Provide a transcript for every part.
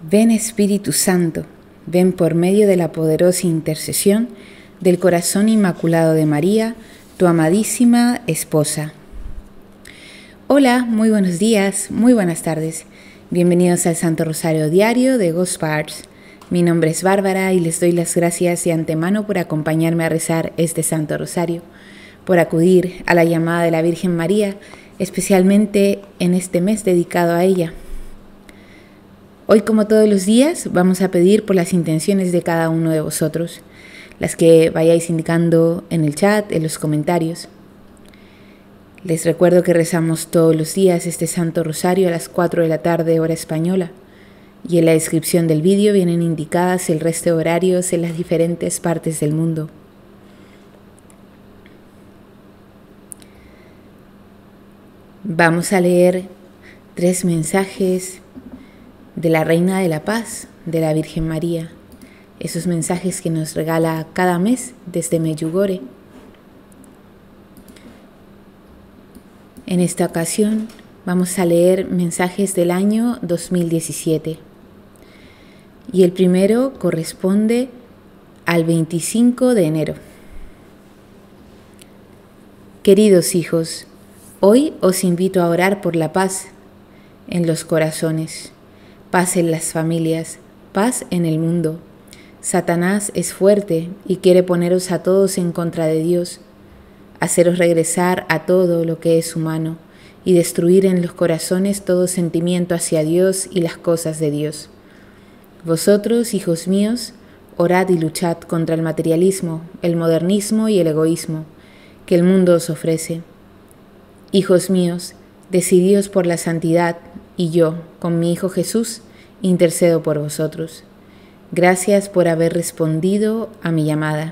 Ven Espíritu Santo, ven por medio de la poderosa intercesión del corazón inmaculado de María, tu amadísima esposa. Hola, muy buenos días, muy buenas tardes. Bienvenidos al Santo Rosario Diario de Gospars. Mi nombre es Bárbara y les doy las gracias de antemano por acompañarme a rezar este Santo Rosario, por acudir a la llamada de la Virgen María, especialmente en este mes dedicado a ella. Hoy, como todos los días, vamos a pedir por las intenciones de cada uno de vosotros, las que vayáis indicando en el chat, en los comentarios. Les recuerdo que rezamos todos los días este Santo Rosario a las 4 de la tarde, hora española, y en la descripción del vídeo vienen indicadas el resto de horarios en las diferentes partes del mundo. Vamos a leer 3 mensajes de la Reina de la Paz, de la Virgen María, esos mensajes que nos regala cada mes desde Medjugorje. En esta ocasión vamos a leer mensajes del año 2017 y el primero corresponde al 25 de enero. Queridos hijos, hoy os invito a orar por la paz en los corazones, paz en las familias, paz en el mundo. Satanás es fuerte y quiere poneros a todos en contra de Dios, haceros regresar a todo lo que es humano y destruir en los corazones todo sentimiento hacia Dios y las cosas de Dios. Vosotros, hijos míos, orad y luchad contra el materialismo, el modernismo y el egoísmo que el mundo os ofrece. Hijos míos, decidíos por la santidad, y yo, con mi Hijo Jesús, intercedo por vosotros. Gracias por haber respondido a mi llamada.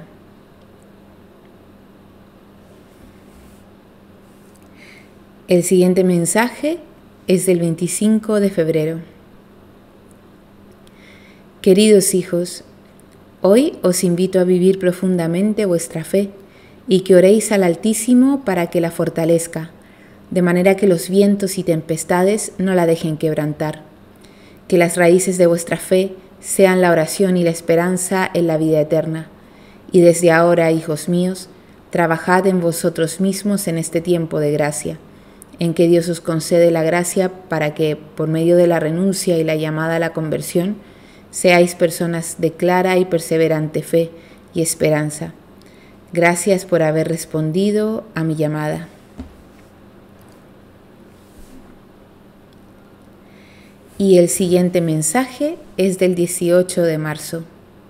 El siguiente mensaje es del 25 de febrero. Queridos hijos, hoy os invito a vivir profundamente vuestra fe y que oréis al Altísimo para que la fortalezca, de manera que los vientos y tempestades no la dejen quebrantar. Que las raíces de vuestra fe sean la oración y la esperanza en la vida eterna. Y desde ahora, hijos míos, trabajad en vosotros mismos en este tiempo de gracia, en que Dios os concede la gracia para que, por medio de la renuncia y la llamada a la conversión, seáis personas de clara y perseverante fe y esperanza. Gracias por haber respondido a mi llamada. Y el siguiente mensaje es del 18 de marzo.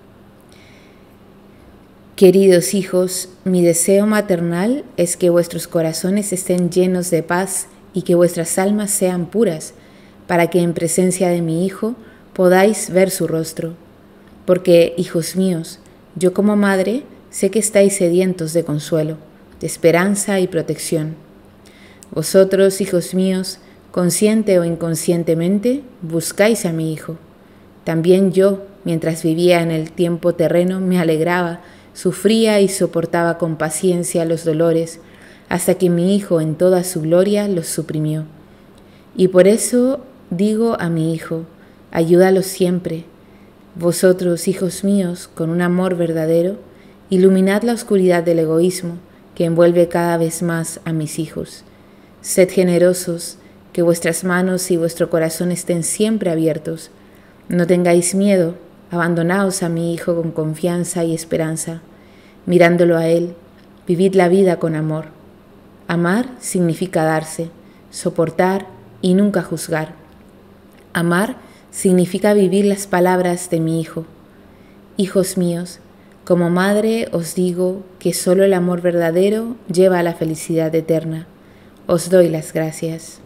Queridos hijos, mi deseo maternal es que vuestros corazones estén llenos de paz y que vuestras almas sean puras, para que en presencia de mi Hijo podáis ver su rostro. Porque, hijos míos, yo como madre sé que estáis sedientos de consuelo, de esperanza y protección. Vosotros, hijos míos, consciente o inconscientemente, buscáis a mi Hijo. También yo, mientras vivía en el tiempo terreno, me alegraba, sufría y soportaba con paciencia los dolores, hasta que mi Hijo en toda su gloria los suprimió. Y por eso digo a mi Hijo, ayúdalo siempre. Vosotros, hijos míos, con un amor verdadero, iluminad la oscuridad del egoísmo que envuelve cada vez más a mis hijos. Sed generosos, que vuestras manos y vuestro corazón estén siempre abiertos. No tengáis miedo, abandonaos a mi Hijo con confianza y esperanza. Mirándolo a Él, vivid la vida con amor. Amar significa darse, soportar y nunca juzgar. Amar significa vivir las palabras de mi Hijo. Hijos míos, como madre os digo que solo el amor verdadero lleva a la felicidad eterna. Os doy las gracias.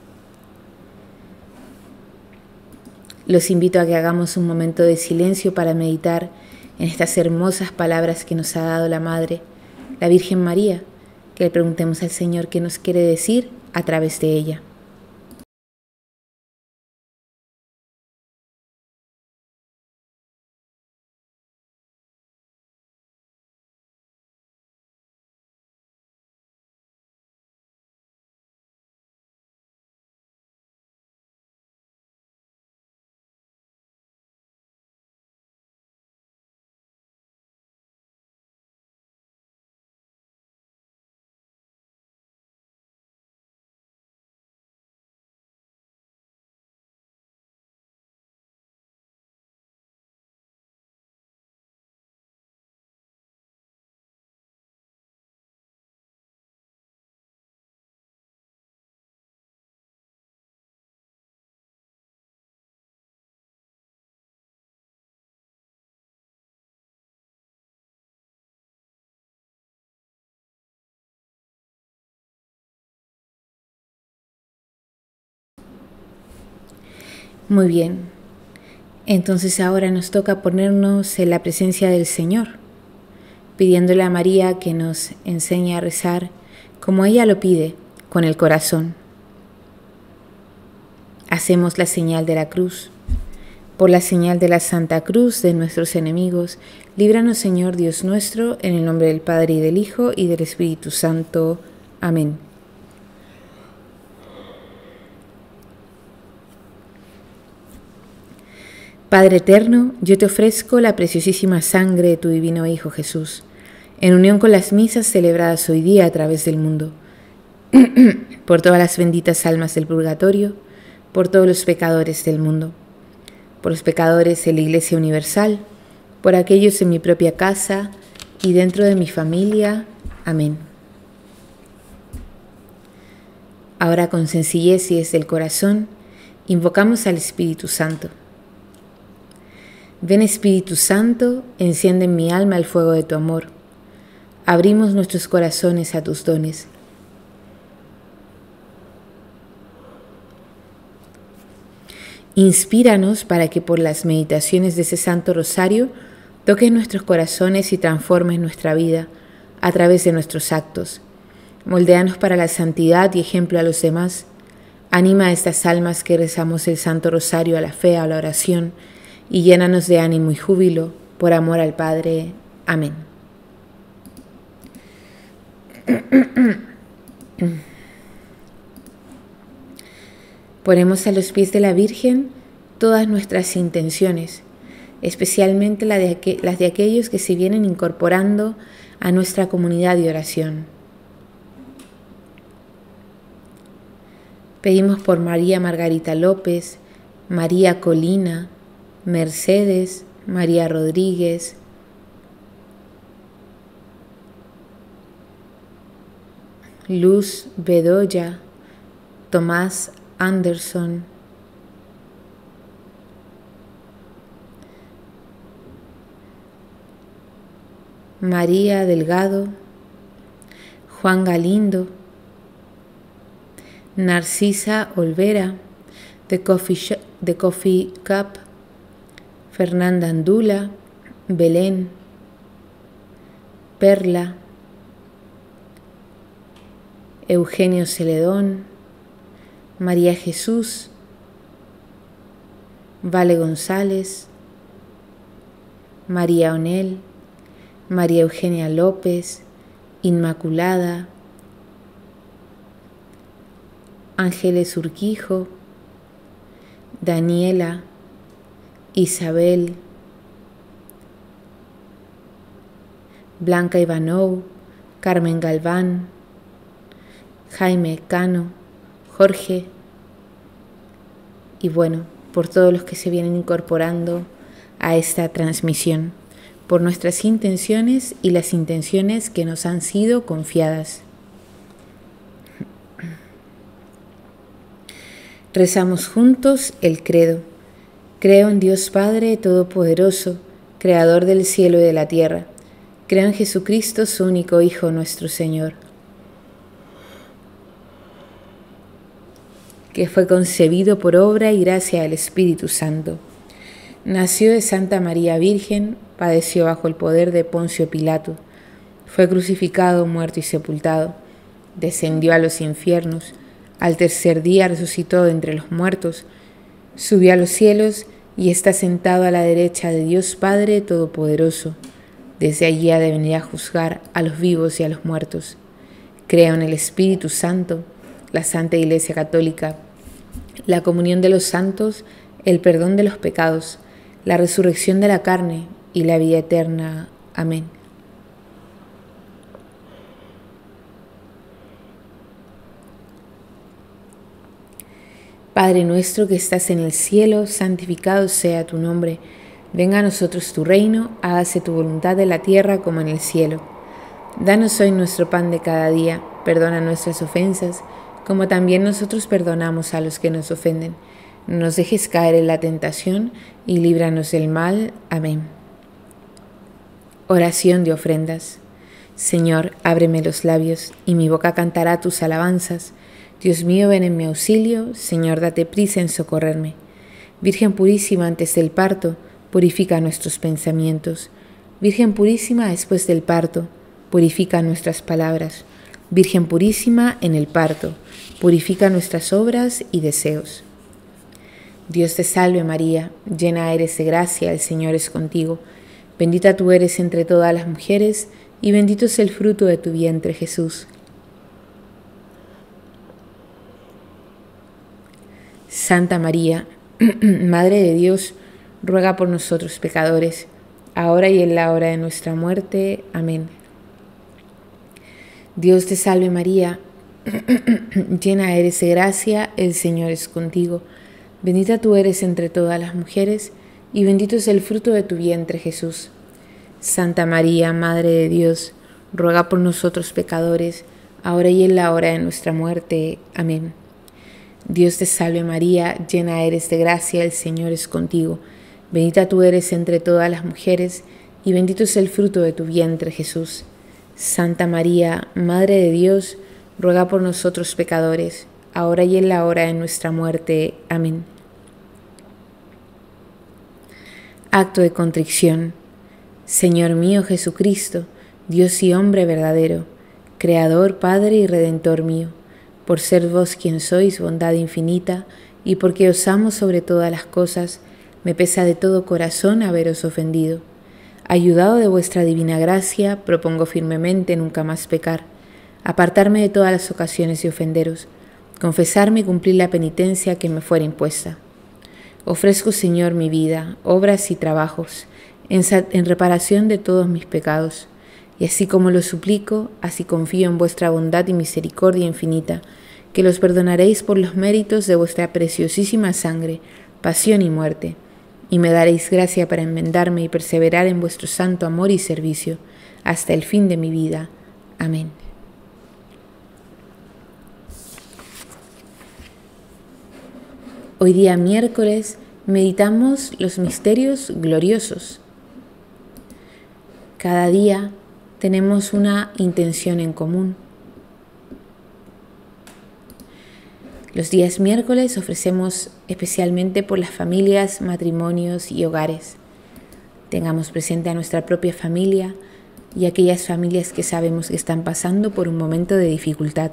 Los invito a que hagamos un momento de silencio para meditar en estas hermosas palabras que nos ha dado la Madre, la Virgen María, que le preguntemos al Señor qué nos quiere decir a través de ella. Muy bien. Entonces ahora nos toca ponernos en la presencia del Señor, pidiéndole a María que nos enseñe a rezar como ella lo pide, con el corazón. Hacemos la señal de la cruz. Por la señal de la Santa Cruz de nuestros enemigos, líbranos, Señor Dios nuestro, en el nombre del Padre y del Hijo y del Espíritu Santo. Amén. Padre eterno, yo te ofrezco la preciosísima sangre de tu divino Hijo Jesús, en unión con las misas celebradas hoy día a través del mundo, por todas las benditas almas del purgatorio, por todos los pecadores del mundo, por los pecadores de la Iglesia Universal, por aquellos en mi propia casa y dentro de mi familia. Amén. Ahora con sencillez y desde el corazón, invocamos al Espíritu Santo. Ven Espíritu Santo, enciende en mi alma el fuego de tu amor. Abrimos nuestros corazones a tus dones. Inspíranos para que por las meditaciones de ese Santo Rosario toques nuestros corazones y transformes nuestra vida a través de nuestros actos. Moldéanos para la santidad y ejemplo a los demás. Anima a estas almas que rezamos el Santo Rosario a la fe, a la oración, y llénanos de ánimo y júbilo por amor al Padre. Amén. Ponemos a los pies de la Virgen todas nuestras intenciones, especialmente las de aquellos que se vienen incorporando a nuestra comunidad de oración. Pedimos por María Margarita López, María Colina, Mercedes, María Rodríguez, Luz Bedoya, Tomás Anderson, María Delgado, Juan Galindo, Narcisa Olvera, The Coffee Cup, Fernanda Andula, Belén, Perla, Eugenio Celedón, María Jesús, Vale González, María Onel, María Eugenia López, Inmaculada, Ángeles Urquijo, Daniela, Isabel, Blanca Ivanov, Carmen Galván, Jaime Cano, Jorge, y bueno, por todos los que se vienen incorporando a esta transmisión, por nuestras intenciones y las intenciones que nos han sido confiadas. Rezamos juntos el credo. Creo en Dios Padre Todopoderoso, Creador del cielo y de la tierra. Creo en Jesucristo, su único Hijo, nuestro Señor, que fue concebido por obra y gracia del Espíritu Santo. Nació de Santa María Virgen, padeció bajo el poder de Poncio Pilato, fue crucificado, muerto y sepultado, descendió a los infiernos, al tercer día resucitó de entre los muertos, subió a los cielos y está sentado a la derecha de Dios Padre Todopoderoso. Desde allí ha de venir a juzgar a los vivos y a los muertos. Creo en el Espíritu Santo, la Santa Iglesia Católica, la comunión de los santos, el perdón de los pecados, la resurrección de la carne y la vida eterna. Amén. Padre nuestro que estás en el cielo, santificado sea tu nombre. Venga a nosotros tu reino, hágase tu voluntad en la tierra como en el cielo. Danos hoy nuestro pan de cada día, perdona nuestras ofensas, como también nosotros perdonamos a los que nos ofenden. No nos dejes caer en la tentación y líbranos del mal. Amén. Oración de ofrendas. Señor, ábreme los labios, y mi boca cantará tus alabanzas. Dios mío, ven en mi auxilio. Señor, date prisa en socorrerme. Virgen purísima antes del parto, purifica nuestros pensamientos. Virgen purísima después del parto, purifica nuestras palabras. Virgen purísima en el parto, purifica nuestras obras y deseos. Dios te salve María, llena eres de gracia, el Señor es contigo. Bendita tú eres entre todas las mujeres, y bendito es el fruto de tu vientre, Jesús. Santa María, Madre de Dios, ruega por nosotros pecadores, ahora y en la hora de nuestra muerte. Amén. Dios te salve María, llena eres de gracia, el Señor es contigo. Bendita tú eres entre todas las mujeres, y bendito es el fruto de tu vientre, Jesús. Santa María, Madre de Dios, ruega por nosotros pecadores, ahora y en la hora de nuestra muerte. Amén. Dios te salve María, llena eres de gracia, el Señor es contigo. Bendita tú eres entre todas las mujeres, y bendito es el fruto de tu vientre, Jesús. Santa María, Madre de Dios, ruega por nosotros pecadores, ahora y en la hora de nuestra muerte. Amén. Acto de contrición. Señor mío Jesucristo, Dios y hombre verdadero, Creador, Padre y Redentor mío, por ser vos quien sois bondad infinita, y porque os amo sobre todas las cosas, me pesa de todo corazón haberos ofendido. Ayudado de vuestra divina gracia, propongo firmemente nunca más pecar, apartarme de todas las ocasiones de ofenderos, confesarme y cumplir la penitencia que me fuera impuesta. Ofrezco, Señor, mi vida, obras y trabajos, en reparación de todos mis pecados, y así como lo suplico, así confío en vuestra bondad y misericordia infinita, que los perdonaréis por los méritos de vuestra preciosísima sangre, pasión y muerte, y me daréis gracia para enmendarme y perseverar en vuestro santo amor y servicio, hasta el fin de mi vida. Amén. Hoy día miércoles meditamos los misterios gloriosos. Cada día tenemos una intención en común. Los días miércoles ofrecemos especialmente por las familias, matrimonios y hogares. Tengamos presente a nuestra propia familia y aquellas familias que sabemos que están pasando por un momento de dificultad.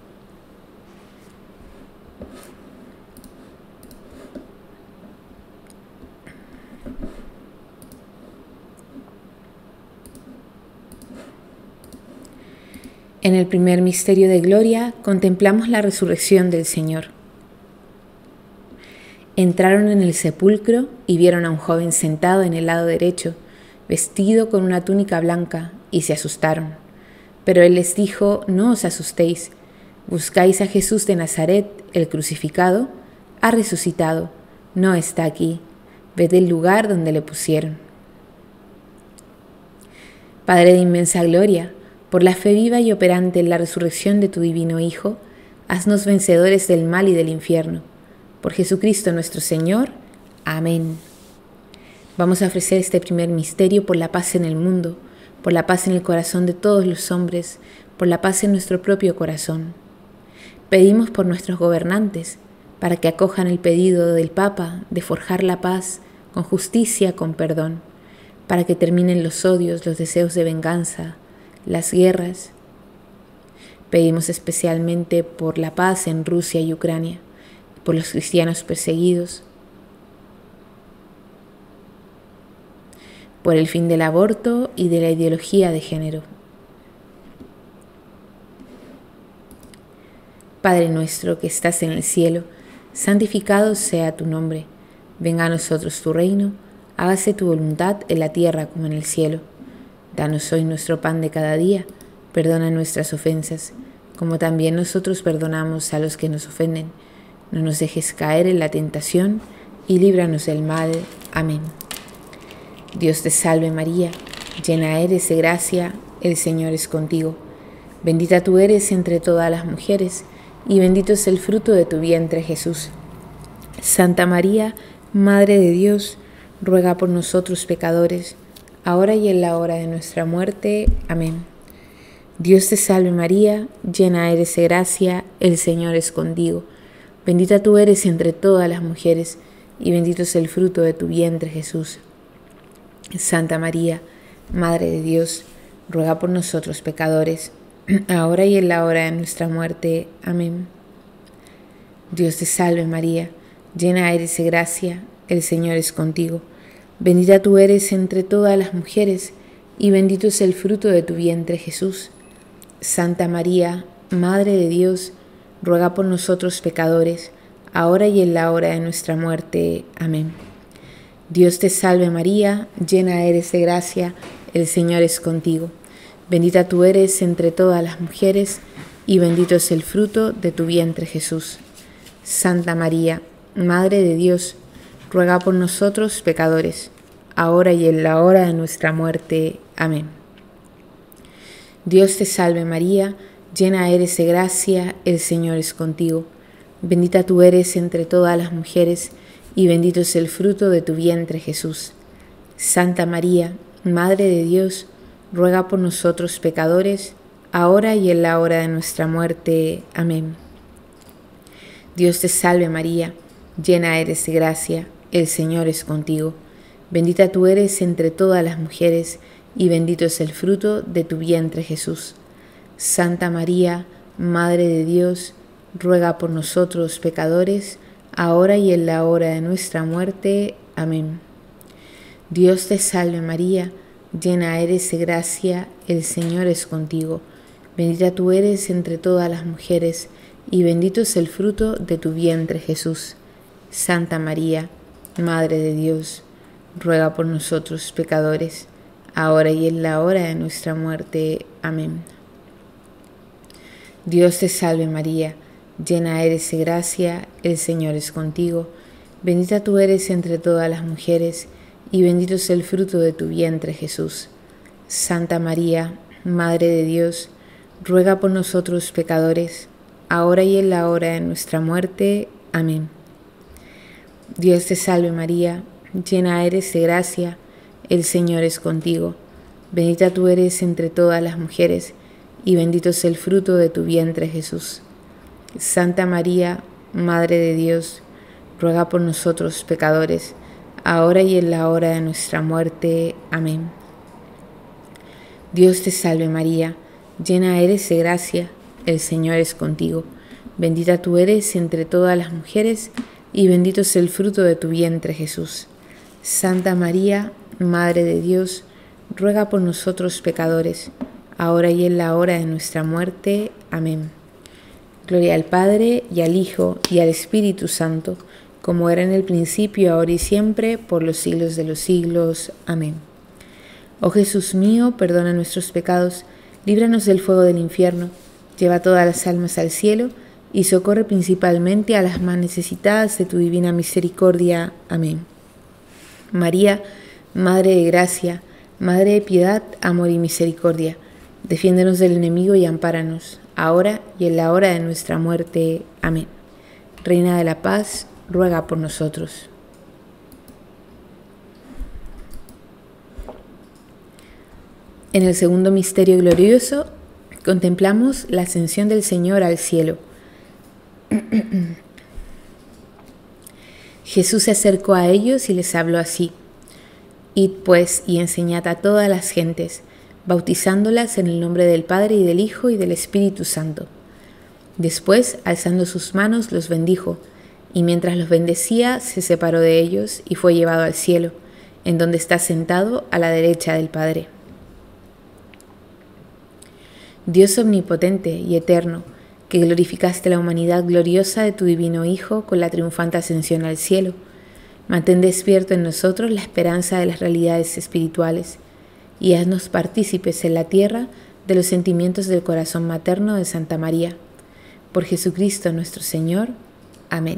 En el primer misterio de gloria contemplamos la resurrección del Señor. Entraron en el sepulcro y vieron a un joven sentado en el lado derecho, vestido con una túnica blanca, y se asustaron. Pero él les dijo: no os asustéis, buscáis a Jesús de Nazaret, el crucificado, ha resucitado, no está aquí, ved el lugar donde le pusieron. Padre de inmensa gloria, por la fe viva y operante en la resurrección de tu divino Hijo, haznos vencedores del mal y del infierno. Por Jesucristo nuestro Señor. Amén. Vamos a ofrecer este primer misterio por la paz en el mundo, por la paz en el corazón de todos los hombres, por la paz en nuestro propio corazón. Pedimos por nuestros gobernantes, para que acojan el pedido del Papa de forjar la paz con justicia, con perdón, para que terminen los odios, los deseos de venganza, las guerras. Pedimos especialmente por la paz en Rusia y Ucrania, por los cristianos perseguidos, por el fin del aborto y de la ideología de género. Padre nuestro que estás en el cielo, santificado sea tu nombre. Venga a nosotros tu reino, hágase tu voluntad en la tierra como en el cielo. Danos hoy nuestro pan de cada día, perdona nuestras ofensas, como también nosotros perdonamos a los que nos ofenden. No nos dejes caer en la tentación, y líbranos del mal. Amén. Dios te salve María, llena eres de gracia, el Señor es contigo. Bendita tú eres entre todas las mujeres, y bendito es el fruto de tu vientre, Jesús. Santa María, Madre de Dios, ruega por nosotros pecadores, ahora y en la hora de nuestra muerte. Amén. Dios te salve María, llena eres de gracia, el Señor es contigo. Bendita tú eres entre todas las mujeres, y bendito es el fruto de tu vientre, Jesús. Santa María, Madre de Dios, ruega por nosotros pecadores, ahora y en la hora de nuestra muerte. Amén. Dios te salve María, llena eres de gracia, el Señor es contigo. Bendita tú eres entre todas las mujeres, y bendito es el fruto de tu vientre, Jesús. Santa María, Madre de Dios, ruega por nosotros pecadores, ahora y en la hora de nuestra muerte. Amén. Dios te salve María, llena eres de gracia, el Señor es contigo. Bendita tú eres entre todas las mujeres, y bendito es el fruto de tu vientre, Jesús. Santa María, Madre de Dios, ruega por nosotros pecadores, ahora y en la hora de nuestra muerte. Amén. Dios te salve María, llena eres de gracia, el Señor es contigo. Bendita tú eres entre todas las mujeres, y bendito es el fruto de tu vientre, Jesús. Santa María, Madre de Dios, ruega por nosotros pecadores, ahora y en la hora de nuestra muerte. Amén. Dios te salve María, llena eres de gracia, el Señor es contigo. Bendita tú eres entre todas las mujeres, y bendito es el fruto de tu vientre, Jesús. Santa María, Madre de Dios, ruega por nosotros pecadores, ahora y en la hora de nuestra muerte. Amén. Dios te salve María, llena eres de gracia, el Señor es contigo. Bendita tú eres entre todas las mujeres, y bendito es el fruto de tu vientre, Jesús. Santa María, Madre de Dios, ruega por nosotros pecadores, ahora y en la hora de nuestra muerte. Amén. Dios te salve María, llena eres de gracia, el Señor es contigo. Bendita tú eres entre todas las mujeres, y bendito es el fruto de tu vientre, Jesús. Santa María, Madre de Dios, ruega por nosotros pecadores, ahora y en la hora de nuestra muerte. Amén. Dios te salve María, llena eres de gracia, el Señor es contigo. Bendita tú eres entre todas las mujeres, y bendito es el fruto de tu vientre, Jesús. Santa María, Madre de Dios, ruega por nosotros pecadores, ahora y en la hora de nuestra muerte. Amén. Dios te salve María, llena eres de gracia, el Señor es contigo. Bendita tú eres entre todas las mujeres, y bendito es el fruto de tu vientre, Jesús. Santa María, Madre de Dios, ruega por nosotros pecadores, ahora y en la hora de nuestra muerte. Amén. Gloria al Padre, y al Hijo, y al Espíritu Santo, como era en el principio, ahora y siempre, por los siglos de los siglos. Amén. Oh Jesús mío, perdona nuestros pecados, líbranos del fuego del infierno, lleva todas las almas al cielo, y socorre principalmente a las más necesitadas de tu divina misericordia. Amén. María, Madre de gracia, Madre de piedad, amor y misericordia, defiéndenos del enemigo y ampáranos, ahora y en la hora de nuestra muerte. Amén. Reina de la paz, ruega por nosotros. En el segundo misterio glorioso, contemplamos la ascensión del Señor al cielo. Jesús se acercó a ellos y les habló así: Id pues y enseñad a todas las gentes, bautizándolas en el nombre del Padre y del Hijo y del Espíritu Santo. Después, alzando sus manos, los bendijo, y mientras los bendecía, se separó de ellos y fue llevado al cielo, en donde está sentado a la derecha del Padre. Dios omnipotente y eterno, que glorificaste la humanidad gloriosa de tu divino Hijo con la triunfante ascensión al cielo, mantén despierto en nosotros la esperanza de las realidades espirituales y haznos partícipes en la tierra de los sentimientos del corazón materno de Santa María. Por Jesucristo nuestro Señor. Amén.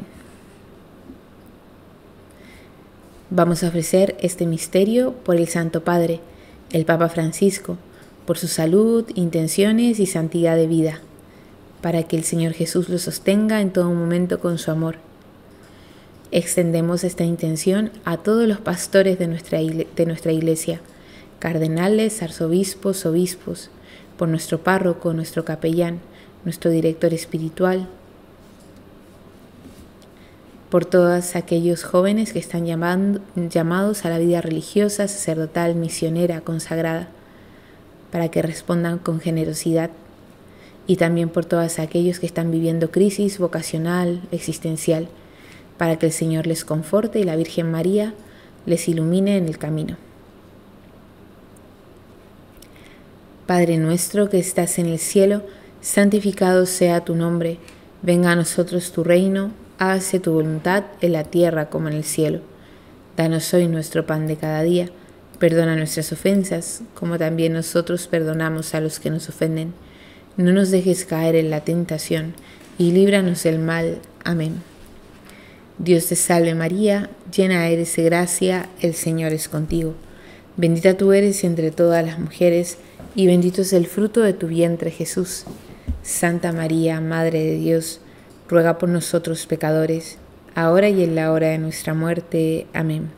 Vamos a ofrecer este misterio por el Santo Padre, el Papa Francisco, por su salud, intenciones y santidad de vida, para que el Señor Jesús lo sostenga en todo momento con su amor. Extendemos esta intención a todos los pastores de nuestra iglesia, cardenales, arzobispos, obispos, por nuestro párroco, nuestro capellán, nuestro director espiritual, por todos aquellos jóvenes que están llamados a la vida religiosa, sacerdotal, misionera, consagrada, para que respondan con generosidad, y también por todos aquellos que están viviendo crisis vocacional, existencial, para que el Señor les conforte y la Virgen María les ilumine en el camino. Padre nuestro que estás en el cielo, santificado sea tu nombre. Venga a nosotros tu reino, hágase tu voluntad en la tierra como en el cielo. Danos hoy nuestro pan de cada día. Perdona nuestras ofensas, como también nosotros perdonamos a los que nos ofenden. No nos dejes caer en la tentación, y líbranos del mal. Amén. Dios te salve María, llena eres de gracia, el Señor es contigo. Bendita tú eres entre todas las mujeres, y bendito es el fruto de tu vientre, Jesús. Santa María, Madre de Dios, ruega por nosotros pecadores, ahora y en la hora de nuestra muerte. Amén.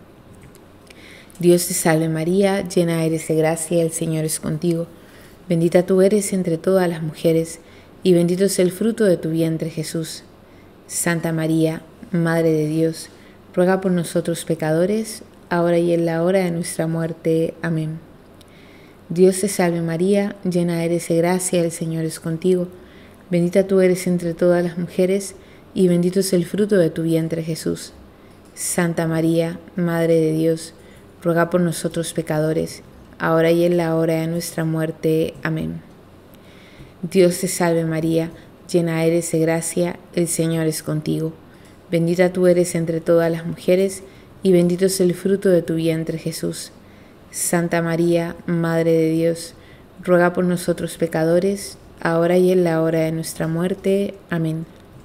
Dios te salve María, llena eres de gracia, el Señor es contigo. Bendita tú eres entre todas las mujeres, y bendito es el fruto de tu vientre, Jesús. Santa María, Madre de Dios, ruega por nosotros pecadores, ahora y en la hora de nuestra muerte. Amén. Dios te salve María, llena eres de gracia, el Señor es contigo. Bendita tú eres entre todas las mujeres, y bendito es el fruto de tu vientre, Jesús. Santa María, Madre de Dios, ruega por nosotros pecadores, ahora y en la hora de nuestra muerte. Amén. Dios te salve María, llena eres de gracia, el Señor es contigo. Bendita tú eres entre todas las mujeres, y bendito es el fruto de tu vientre, Jesús. Santa María, Madre de Dios, ruega por nosotros pecadores, ahora y en la hora de nuestra muerte. Amén.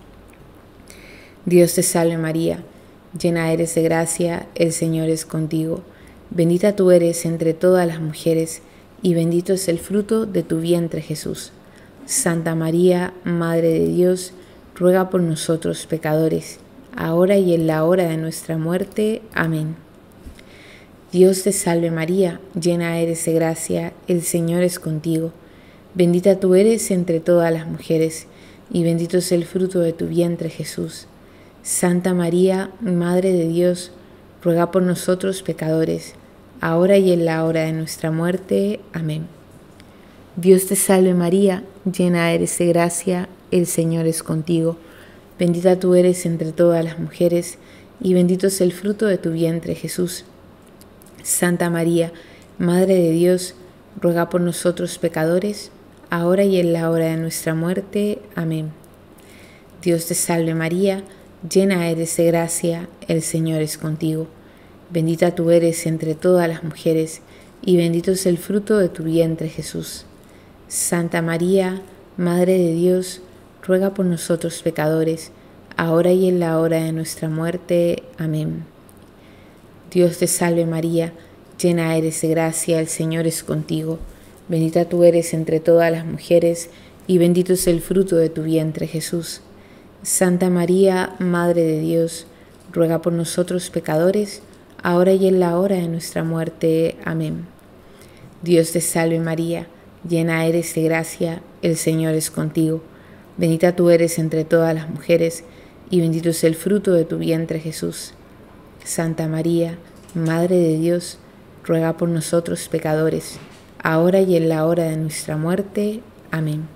Dios te salve María, llena eres de gracia, el Señor es contigo. Bendita tú eres entre todas las mujeres, y bendito es el fruto de tu vientre, Jesús. Santa María, Madre de Dios, ruega por nosotros pecadores, ahora y en la hora de nuestra muerte. Amén. Dios te salve María, llena eres de gracia, el Señor es contigo. Bendita tú eres entre todas las mujeres, y bendito es el fruto de tu vientre, Jesús. Santa María, Madre de Dios, ruega por nosotros pecadores, ahora y en la hora de nuestra muerte. Amén. Dios te salve María, llena eres de gracia, el Señor es contigo. Bendita tú eres entre todas las mujeres, y bendito es el fruto de tu vientre, Jesús. Santa María, Madre de Dios, ruega por nosotros pecadores, ahora y en la hora de nuestra muerte. Amén. Dios te salve María, llena eres de gracia, el Señor es contigo. Bendita tú eres entre todas las mujeres, y bendito es el fruto de tu vientre, Jesús. Santa María, Madre de Dios, ruega por nosotros pecadores, ahora y en la hora de nuestra muerte. Amén. Dios te salve María, llena eres de gracia, el Señor es contigo. Bendita tú eres entre todas las mujeres, y bendito es el fruto de tu vientre, Jesús. Santa María, Madre de Dios, ruega por nosotros pecadores, ahora y en la hora de nuestra muerte. Amén. Dios te salve María, llena eres de gracia, el Señor es contigo. Bendita tú eres entre todas las mujeres, y bendito es el fruto de tu vientre, Jesús. Santa María, Madre de Dios, ruega por nosotros pecadores, ahora y en la hora de nuestra muerte. Amén.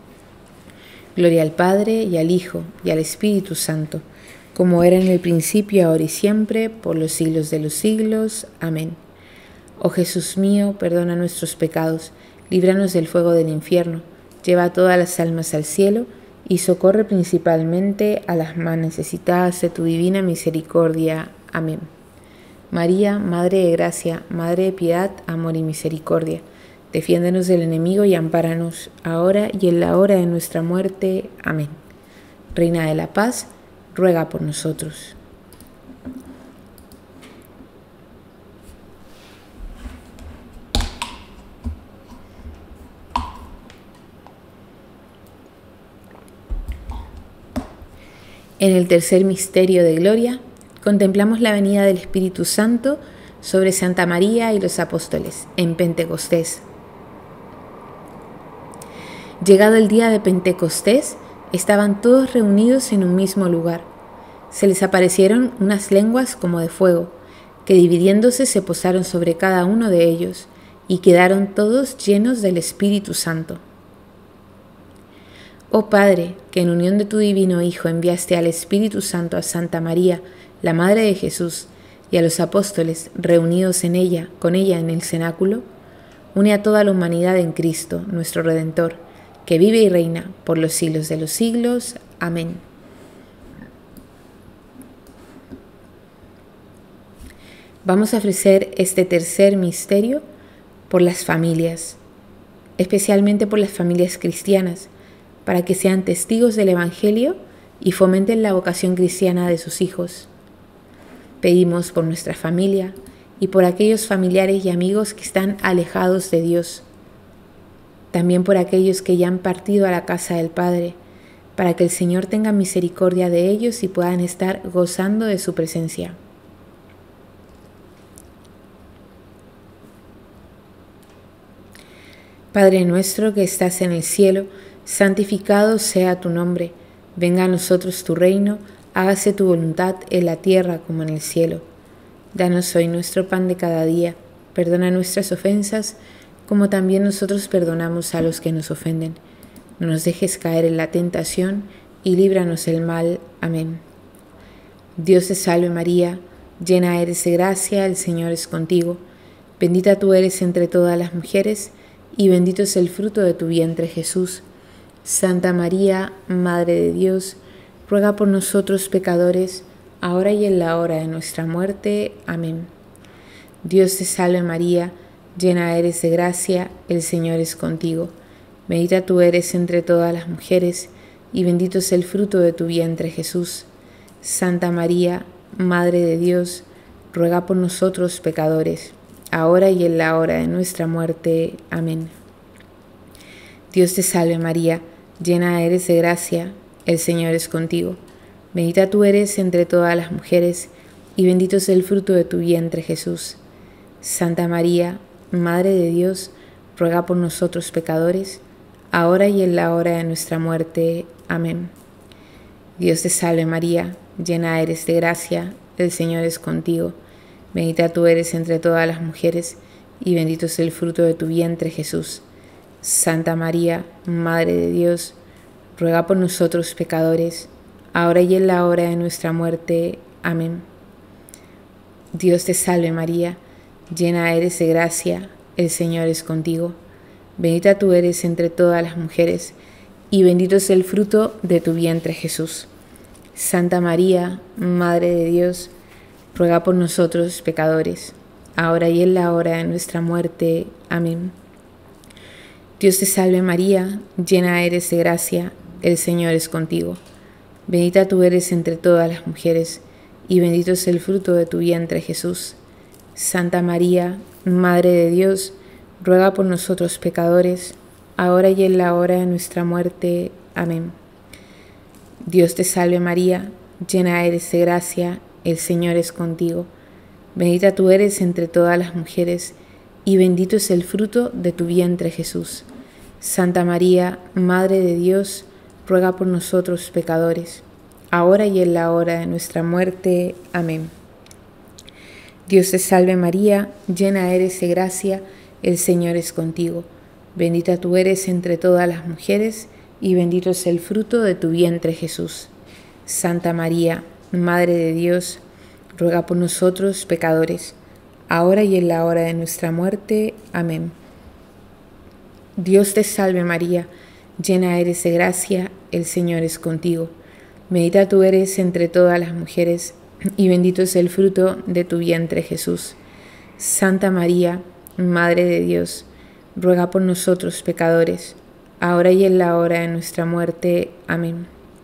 Gloria al Padre, y al Hijo, y al Espíritu Santo, como era en el principio, ahora y siempre, por los siglos de los siglos. Amén. Oh Jesús mío, perdona nuestros pecados, líbranos del fuego del infierno, lleva a todas las almas al cielo, y socorre principalmente a las más necesitadas de tu divina misericordia. Amén. María, Madre de Gracia, Madre de Piedad, Amor y Misericordia, defiéndenos del enemigo y ampáranos, ahora y en la hora de nuestra muerte. Amén. Reina de la Paz, ruega por nosotros. En el tercer misterio de gloria, contemplamos la venida del Espíritu Santo sobre Santa María y los apóstoles en Pentecostés. Llegado el día de Pentecostés, estaban todos reunidos en un mismo lugar. Se les aparecieron unas lenguas como de fuego, que dividiéndose se posaron sobre cada uno de ellos, y quedaron todos llenos del Espíritu Santo. Oh Padre, que en unión de tu divino Hijo enviaste al Espíritu Santo a Santa María, la Madre de Jesús, y a los apóstoles reunidos con ella en el cenáculo, une a toda la humanidad en Cristo, nuestro Redentor, que vive y reina por los siglos de los siglos. Amén. Vamos a ofrecer este tercer misterio por las familias, especialmente por las familias cristianas, para que sean testigos del Evangelio y fomenten la vocación cristiana de sus hijos. Pedimos por nuestra familia y por aquellos familiares y amigos que están alejados de Dios. También por aquellos que ya han partido a la casa del Padre, para que el Señor tenga misericordia de ellos y puedan estar gozando de su presencia. Padre nuestro que estás en el cielo, santificado sea tu nombre. Venga a nosotros tu reino, hágase tu voluntad en la tierra como en el cielo. Danos hoy nuestro pan de cada día, perdona nuestras ofensas, como también nosotros perdonamos a los que nos ofenden. No nos dejes caer en la tentación y líbranos del mal. Amén. Dios te salve María, llena eres de gracia, el Señor es contigo. Bendita tú eres entre todas las mujeres, y bendito es el fruto de tu vientre Jesús. Santa María, Madre de Dios, ruega por nosotros pecadores, ahora y en la hora de nuestra muerte. Amén. Dios te salve María, llena eres de gracia, el Señor es contigo. Bendita tú eres entre todas las mujeres, y bendito es el fruto de tu vientre Jesús. Santa María, Madre de Dios, ruega por nosotros pecadores, ahora y en la hora de nuestra muerte. Amén. Dios te salve María, llena eres de gracia, el Señor es contigo. Bendita tú eres entre todas las mujeres, y bendito es el fruto de tu vientre Jesús. Santa María, Madre de Dios, ruega por nosotros pecadores, ahora y en la hora de nuestra muerte. Amén. Dios te salve María, llena eres de gracia, el Señor es contigo. Bendita tú eres entre todas las mujeres, y bendito es el fruto de tu vientre Jesús. Santa María, Madre de Dios, ruega por nosotros pecadores, ahora y en la hora de nuestra muerte. Amén. Dios te salve María, llena eres de gracia, el Señor es contigo. Bendita tú eres entre todas las mujeres, y bendito es el fruto de tu vientre Jesús. Santa María, Madre de Dios, ruega por nosotros pecadores, ahora y en la hora de nuestra muerte. Amén. Dios te salve María, llena eres de gracia, el Señor es contigo. Bendita tú eres entre todas las mujeres, y bendito es el fruto de tu vientre Jesús. Santa María, Madre de Dios, ruega por nosotros pecadores, ahora y en la hora de nuestra muerte. Amén. Dios te salve María, llena eres de gracia, el Señor es contigo. Bendita tú eres entre todas las mujeres, y bendito es el fruto de tu vientre Jesús. Santa María, Madre de Dios, ruega por nosotros pecadores, ahora y en la hora de nuestra muerte. Amén. Dios te salve María, llena eres de gracia, el Señor es contigo. Bendita tú eres entre todas las mujeres, y bendito es el fruto de tu vientre Jesús. Santa María, Madre de Dios, ruega por nosotros pecadores, ahora y en la hora de nuestra muerte. Amén. Dios te salve María, llena eres de gracia, el Señor es contigo. Bendita tú eres entre todas las mujeres, y bendito es el fruto de tu vientre Jesús. Santa María, Madre de Dios, ruega por nosotros pecadores, ahora y en la hora de nuestra muerte. Amén.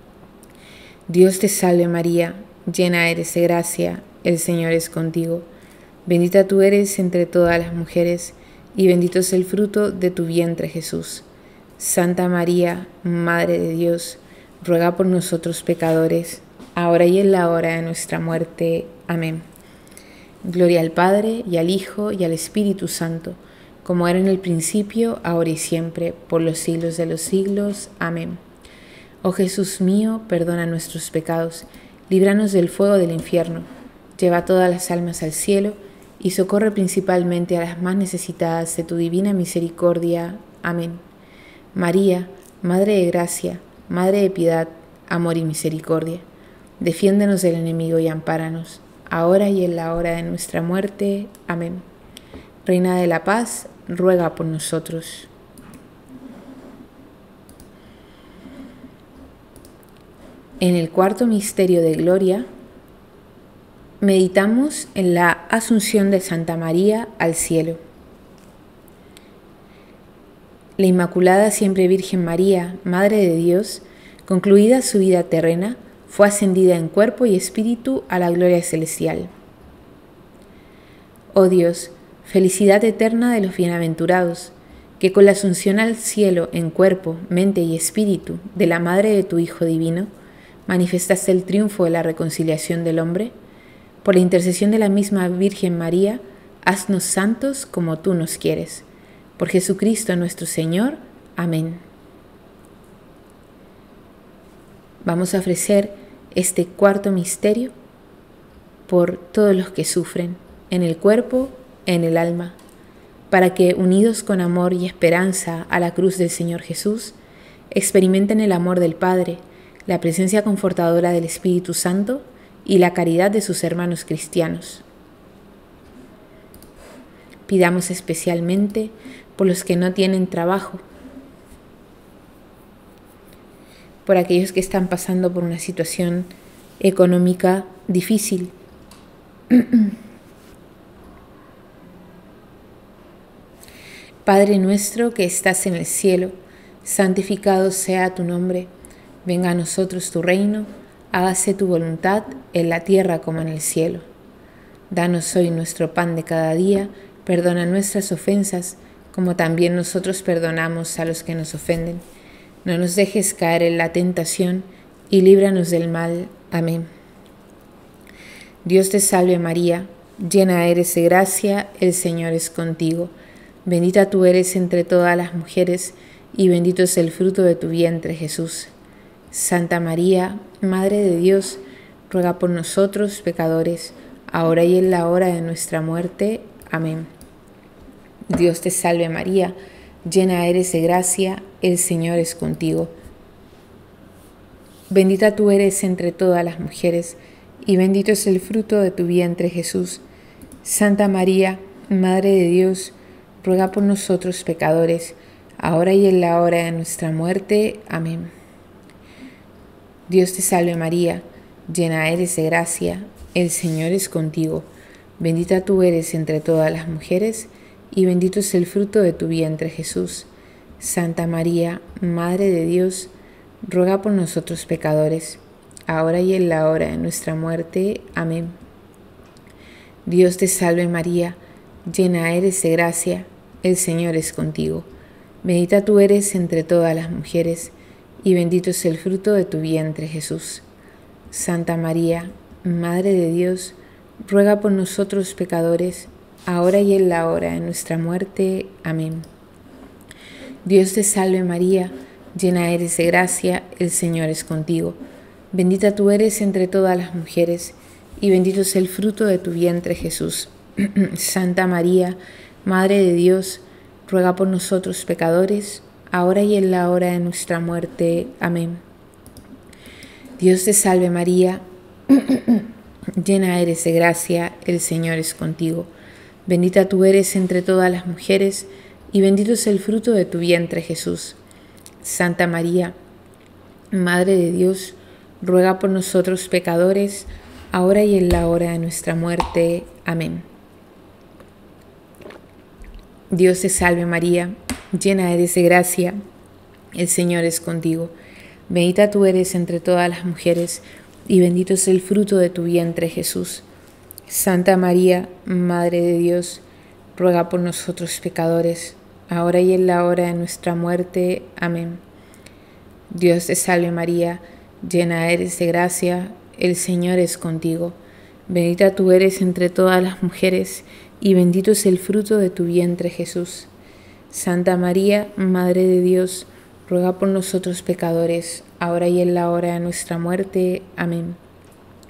Dios te salve María, llena eres de gracia, el Señor es contigo. Bendita tú eres entre todas las mujeres, y bendito es el fruto de tu vientre Jesús. Santa María, Madre de Dios, ruega por nosotros pecadores, ahora y en la hora de nuestra muerte. Amén. Gloria al Padre, y al Hijo, y al Espíritu Santo, como era en el principio, ahora y siempre, por los siglos de los siglos. Amén. Oh Jesús mío, perdona nuestros pecados, líbranos del fuego del infierno, lleva todas las almas al cielo y socorre principalmente a las más necesitadas de tu divina misericordia. Amén. María, Madre de Gracia, Madre de Piedad, Amor y Misericordia, defiéndenos del enemigo y ampáranos, ahora y en la hora de nuestra muerte. Amén. Reina de la Paz, ruega por nosotros. En el cuarto misterio de gloria, meditamos en la Asunción de Santa María al cielo. La Inmaculada Siempre Virgen María, Madre de Dios, concluida su vida terrena, fue ascendida en cuerpo y espíritu a la gloria celestial. Oh Dios, felicidad eterna de los bienaventurados, que con la asunción al cielo en cuerpo, mente y espíritu de la Madre de tu Hijo Divino, manifestaste el triunfo de la reconciliación del hombre. Por la intercesión de la misma Virgen María, haznos santos como tú nos quieres. Por Jesucristo nuestro Señor. Amén. Vamos a ofrecer este cuarto misterio por todos los que sufren, en el cuerpo, en el alma, para que, unidos con amor y esperanza a la cruz del Señor Jesús, experimenten el amor del Padre, la presencia confortadora del Espíritu Santo y la caridad de sus hermanos cristianos. Pidamos especialmente por los que no tienen trabajo, por aquellos que están pasando por una situación económica difícil. Padre nuestro que estás en el cielo, santificado sea tu nombre. Venga a nosotros tu reino, hágase tu voluntad en la tierra como en el cielo. Danos hoy nuestro pan de cada día, perdona nuestras ofensas, como también nosotros perdonamos a los que nos ofenden. No nos dejes caer en la tentación y líbranos del mal. Amén. Dios te salve María, llena eres de gracia, el Señor es contigo. Bendita tú eres entre todas las mujeres, y bendito es el fruto de tu vientre, Jesús. Santa María, Madre de Dios, ruega por nosotros pecadores, ahora y en la hora de nuestra muerte. Amén. Dios te salve María, llena eres de gracia, el Señor es contigo. Bendita tú eres entre todas las mujeres, y bendito es el fruto de tu vientre, Jesús. Santa María, Madre de Dios, ruega por nosotros pecadores, ahora y en la hora de nuestra muerte. Amén. Dios te salve María, llena eres de gracia, el Señor es contigo. Bendita tú eres entre todas las mujeres, y bendito es el fruto de tu vientre, Jesús. Santa María, Madre de Dios, ruega por nosotros pecadores, ahora y en la hora de nuestra muerte. Amén. Dios te salve María, llena eres de gracia, el Señor es contigo. Bendita tú eres entre todas las mujeres, y bendito es el fruto de tu vientre, Jesús. Santa María, Madre de Dios, ruega por nosotros pecadores, ahora y en la hora de nuestra muerte. Amén. Dios te salve María, llena eres de gracia, el Señor es contigo. Bendita tú eres entre todas las mujeres, y bendito es el fruto de tu vientre, Jesús. Santa María, Madre de Dios, ruega por nosotros pecadores, ahora y en la hora de nuestra muerte. Amén. Dios te salve María, llena eres de gracia, el Señor es contigo. Bendita tú eres entre todas las mujeres, y bendito es el fruto de tu vientre, Jesús. Santa María, Madre de Dios, ruega por nosotros pecadores, ahora y en la hora de nuestra muerte. Amén. Dios te salve María, llena eres de gracia, el Señor es contigo. Bendita tú eres entre todas las mujeres, y bendito es el fruto de tu vientre, Jesús. Santa María, Madre de Dios, ruega por nosotros pecadores, ahora y en la hora de nuestra muerte. Amén. Dios te salve María, llena eres de gracia, el Señor es contigo. Bendita tú eres entre todas las mujeres, y bendito es el fruto de tu vientre, Jesús. Santa María, Madre de Dios, ruega por nosotros pecadores, ahora y en la hora de nuestra muerte. Amén.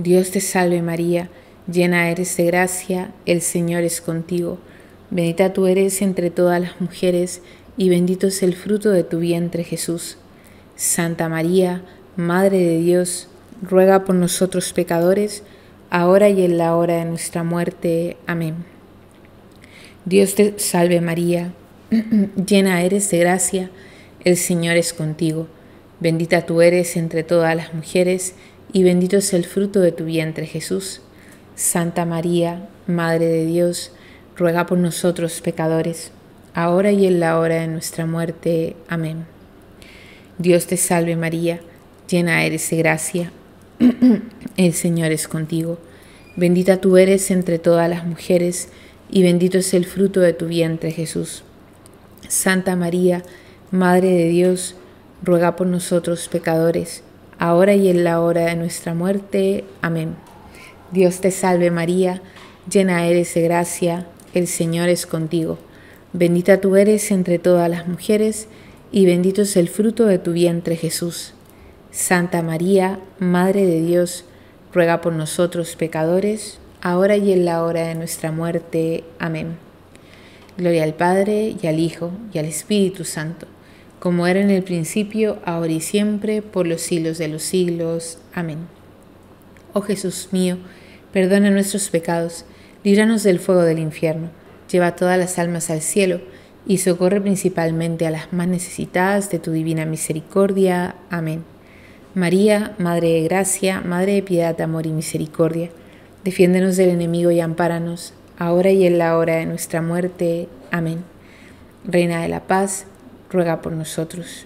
Dios te salve María, llena eres de gracia, el Señor es contigo. Bendita tú eres entre todas las mujeres, y bendito es el fruto de tu vientre Jesús. Santa María, Madre de Dios, ruega por nosotros pecadores, ahora y en la hora de nuestra muerte. Amén. Dios te salve María, llena eres de gracia, el Señor es contigo. Bendita tú eres entre todas las mujeres, y bendito es el fruto de tu vientre Jesús. Santa María, Madre de Dios, ruega por nosotros pecadores, ahora y en la hora de nuestra muerte. Amén. Dios te salve María, llena eres de gracia, el Señor es contigo. Bendita tú eres entre todas las mujeres, y bendito es el fruto de tu vientre Jesús. Santa María, Madre de Dios, ruega por nosotros pecadores, ahora y en la hora de nuestra muerte. Amén. Dios te salve María, llena eres de gracia, el Señor es contigo. Bendita tú eres entre todas las mujeres, y bendito es el fruto de tu vientre Jesús. Santa María, Madre de Dios, ruega por nosotros pecadores, ahora y en la hora de nuestra muerte. Amén. Gloria al Padre, y al Hijo, y al Espíritu Santo, como era en el principio, ahora y siempre, por los siglos de los siglos. Amén. Oh Jesús mío, perdona nuestros pecados, líbranos del fuego del infierno, lleva todas las almas al cielo, y socorre principalmente a las más necesitadas de tu divina misericordia. Amén. María, Madre de Gracia, Madre de Piedad, Amor y Misericordia, defiéndenos del enemigo y ampáranos, ahora y en la hora de nuestra muerte. Amén. Reina de la Paz, ruega por nosotros.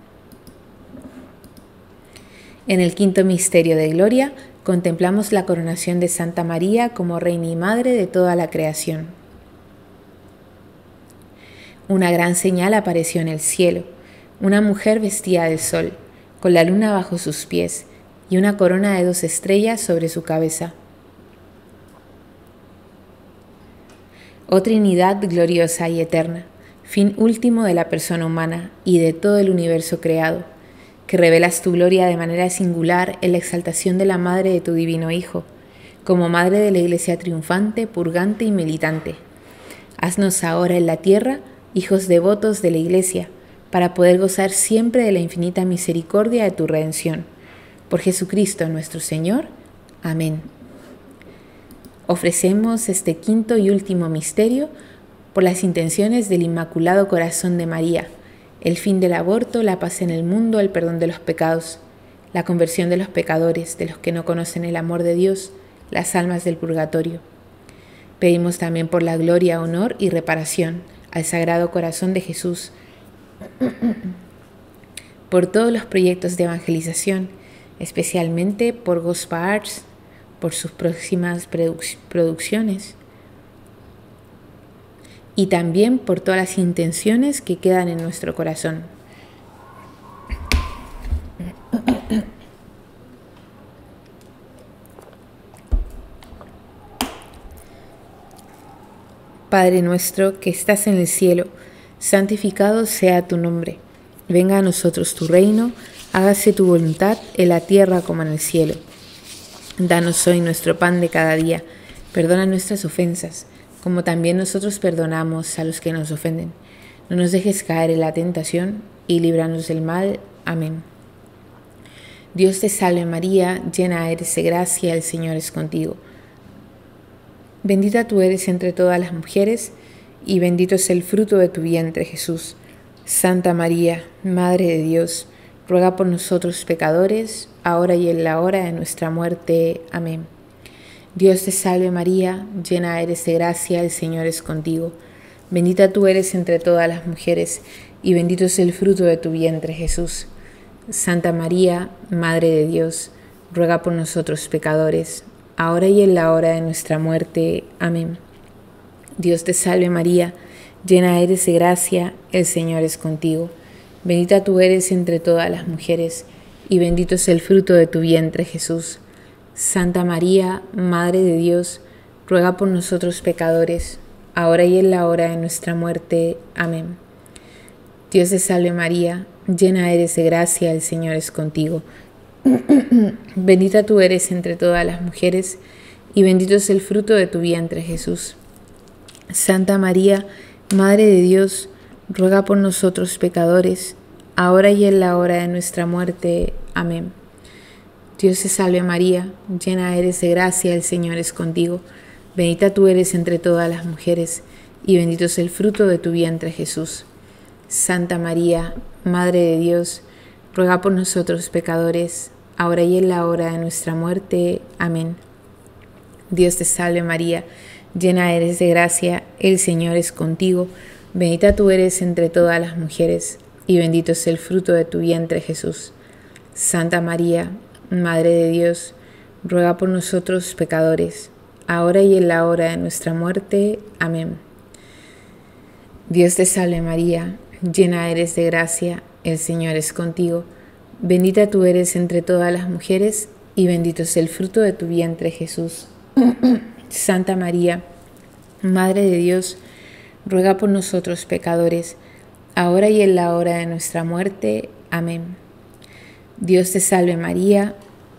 En el quinto misterio de gloria, contemplamos la coronación de Santa María como Reina y Madre de toda la creación. Una gran señal apareció en el cielo, una mujer vestida de sol, con la luna bajo sus pies y una corona de 2 estrellas sobre su cabeza. Oh Trinidad gloriosa y eterna, fin último de la persona humana y de todo el universo creado, que revelas tu gloria de manera singular en la exaltación de la Madre de tu Divino Hijo, como Madre de la Iglesia triunfante, purgante y militante. Haznos ahora en la tierra hijos devotos de la Iglesia, para poder gozar siempre de la infinita misericordia de tu redención. Por Jesucristo nuestro Señor. Amén. Ofrecemos este quinto y último misterio por las intenciones del Inmaculado Corazón de María, el fin del aborto, la paz en el mundo, el perdón de los pecados, la conversión de los pecadores, de los que no conocen el amor de Dios, las almas del purgatorio. Pedimos también por la gloria, honor y reparación al Sagrado Corazón de Jesús, por todos los proyectos de evangelización, especialmente por Gospel Arts, por sus próximas producciones, y también por todas las intenciones que quedan en nuestro corazón. Padre nuestro que estás en el cielo, santificado sea tu nombre. Venga a nosotros tu reino, hágase tu voluntad en la tierra como en el cielo. Danos hoy nuestro pan de cada día, perdona nuestras ofensas, como también nosotros perdonamos a los que nos ofenden. No nos dejes caer en la tentación y líbranos del mal. Amén. Dios te salve María, llena eres de gracia, el Señor es contigo. Bendita tú eres entre todas las mujeres, y bendito es el fruto de tu vientre, Jesús. Santa María, Madre de Dios, ruega por nosotros pecadores, ahora y en la hora de nuestra muerte. Amén. Dios te salve María, llena eres de gracia, el Señor es contigo. Bendita tú eres entre todas las mujeres, y bendito es el fruto de tu vientre, Jesús. Santa María, Madre de Dios, ruega por nosotros pecadores, ahora y en la hora de nuestra muerte. Amén. Dios te salve María, llena eres de gracia, el Señor es contigo. Bendita tú eres entre todas las mujeres, y bendito es el fruto de tu vientre, Jesús. Santa María, Madre de Dios, ruega por nosotros pecadores, ahora y en la hora de nuestra muerte. Amén. Dios te salve María, llena eres de gracia, el Señor es contigo. Bendita tú eres entre todas las mujeres, y bendito es el fruto de tu vientre, Jesús. Santa María, Madre de Dios, ruega por nosotros pecadores, ahora y en la hora de nuestra muerte. Amén. Dios te salve María, llena eres de gracia, el Señor es contigo. Bendita tú eres entre todas las mujeres, y bendito es el fruto de tu vientre, Jesús. Santa María, Madre de Dios, ruega por nosotros pecadores, ahora y en la hora de nuestra muerte. Amén. Dios te salve María, llena eres de gracia, el Señor es contigo. Bendita tú eres entre todas las mujeres, y bendito es el fruto de tu vientre, Jesús. Santa María, Madre de Dios, ruega por nosotros pecadores, ahora y en la hora de nuestra muerte. Amén. Dios te salve María, llena eres de gracia, el Señor es contigo. Bendita tú eres entre todas las mujeres, y bendito es el fruto de tu vientre, Jesús. Santa María, Madre de Dios, ruega por nosotros pecadores, ahora y en la hora de nuestra muerte. Amén. Dios te salve María,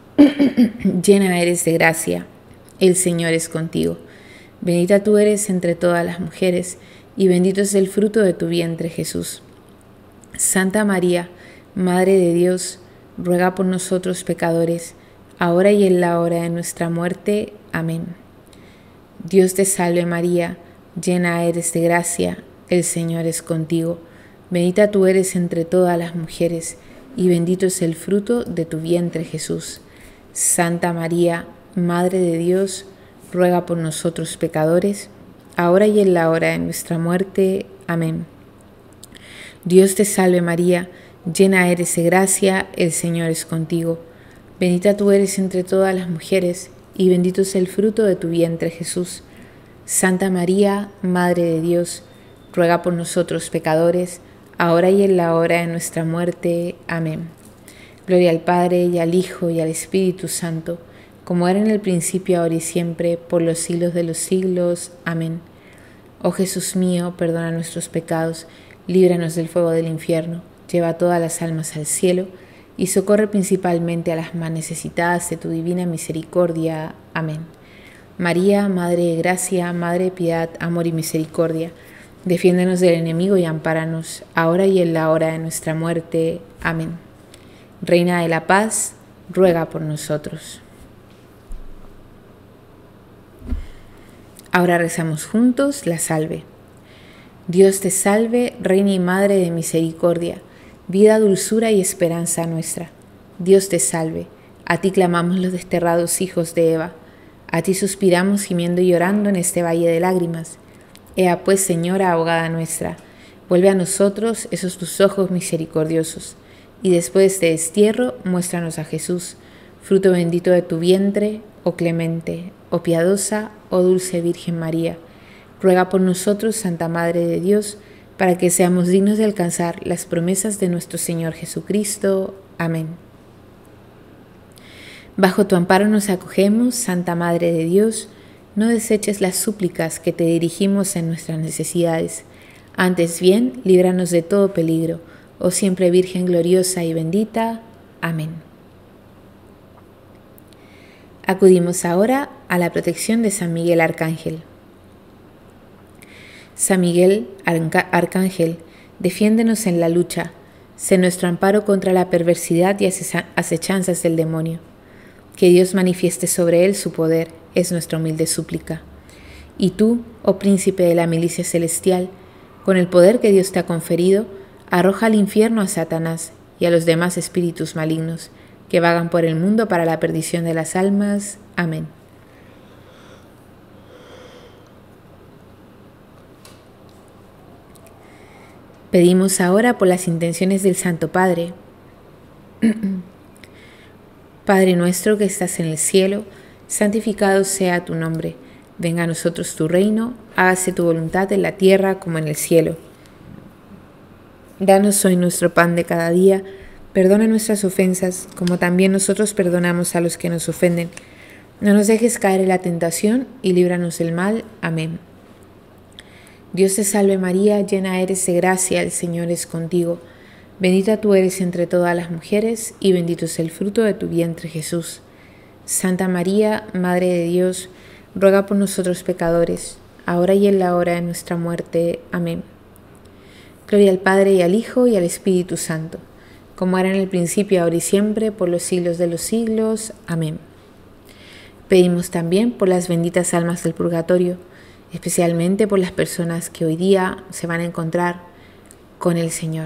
llena eres de gracia, el Señor es contigo. Bendita tú eres entre todas las mujeres, y bendito es el fruto de tu vientre, Jesús. Santa María, Madre de Dios, ruega por nosotros pecadores, ahora y en la hora de nuestra muerte. Amén. Dios te salve María, llena eres de gracia, el Señor es contigo. Bendita tú eres entre todas las mujeres, y bendito es el fruto de tu vientre, Jesús. Santa María, Madre de Dios, ruega por nosotros pecadores, ahora y en la hora de nuestra muerte. Amén. Dios te salve María, llena eres de gracia, el Señor es contigo. Bendita tú eres entre todas las mujeres, y bendito es el fruto de tu vientre, Jesús. Santa María, Madre de Dios, ruega por nosotros pecadores, ahora y en la hora de nuestra muerte. Amén. Gloria al Padre, y al Hijo, y al Espíritu Santo, como era en el principio, ahora y siempre, por los siglos de los siglos. Amén. Oh Jesús mío, perdona nuestros pecados, líbranos del fuego del infierno, lleva todas las almas al cielo, y socorre principalmente a las más necesitadas de tu divina misericordia. Amén. María, Madre de Gracia, Madre de Piedad, Amor y Misericordia, defiéndenos del enemigo y ampáranos, ahora y en la hora de nuestra muerte. Amén. Reina de la Paz, ruega por nosotros. Ahora rezamos juntos la salve. Dios te salve, Reina y Madre de Misericordia, vida, dulzura y esperanza nuestra. Dios te salve, a ti clamamos los desterrados hijos de Eva, a ti suspiramos gimiendo y llorando en este valle de lágrimas. Ea pues, Señora, abogada nuestra, vuelve a nosotros esos tus ojos misericordiosos, y después de destierro muéstranos a Jesús, fruto bendito de tu vientre, oh clemente, oh piadosa, oh dulce Virgen María. Ruega por nosotros, Santa Madre de Dios, para que seamos dignos de alcanzar las promesas de nuestro Señor Jesucristo. Amén. Bajo tu amparo nos acogemos, Santa Madre de Dios. No deseches las súplicas que te dirigimos en nuestras necesidades. Antes bien, líbranos de todo peligro, oh siempre Virgen gloriosa y bendita. Amén. Acudimos ahora a la protección de San Miguel Arcángel. San Miguel Arcángel, defiéndenos en la lucha, sé nuestro amparo contra la perversidad y acechanzas del demonio. Que Dios manifieste sobre él su poder, es nuestra humilde súplica. Y tú, oh príncipe de la milicia celestial, con el poder que Dios te ha conferido, arroja al infierno a Satanás y a los demás espíritus malignos que vagan por el mundo para la perdición de las almas. Amén. Pedimos ahora por las intenciones del Santo Padre. Padre nuestro que estás en el cielo, santificado sea tu nombre. Venga a nosotros tu reino, hágase tu voluntad en la tierra como en el cielo. Danos hoy nuestro pan de cada día, perdona nuestras ofensas, como también nosotros perdonamos a los que nos ofenden. No nos dejes caer en la tentación y líbranos del mal. Amén. Dios te salve María, llena eres de gracia, el Señor es contigo. Bendita tú eres entre todas las mujeres, y bendito es el fruto de tu vientre, Jesús. Santa María, Madre de Dios, ruega por nosotros pecadores, ahora y en la hora de nuestra muerte. Amén. Gloria al Padre, y al Hijo, y al Espíritu Santo, como era en el principio, ahora y siempre, por los siglos de los siglos. Amén. Pedimos también por las benditas almas del purgatorio, especialmente por las personas que hoy día se van a encontrar con el Señor.